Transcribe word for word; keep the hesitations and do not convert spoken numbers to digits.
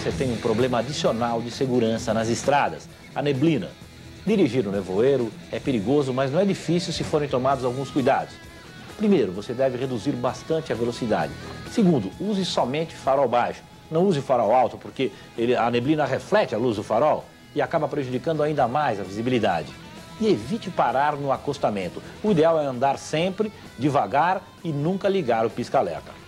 você tem um problema adicional de segurança nas estradas, a neblina. Dirigir no nevoeiro é perigoso, mas não é difícil se forem tomados alguns cuidados. Primeiro, você deve reduzir bastante a velocidade. Segundo, use somente farol baixo. Não use farol alto, porque ele, a neblina reflete a luz do farol e acaba prejudicando ainda mais a visibilidade. E evite parar no acostamento. O ideal é andar sempre devagar e nunca ligar o pisca-alerta.